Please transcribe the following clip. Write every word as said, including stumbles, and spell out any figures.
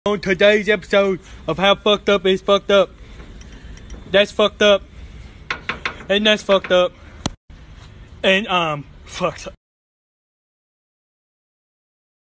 On today's episode of How Fucked Up Is Fucked Up. That's fucked up. And that's fucked up. And, um, fucked up.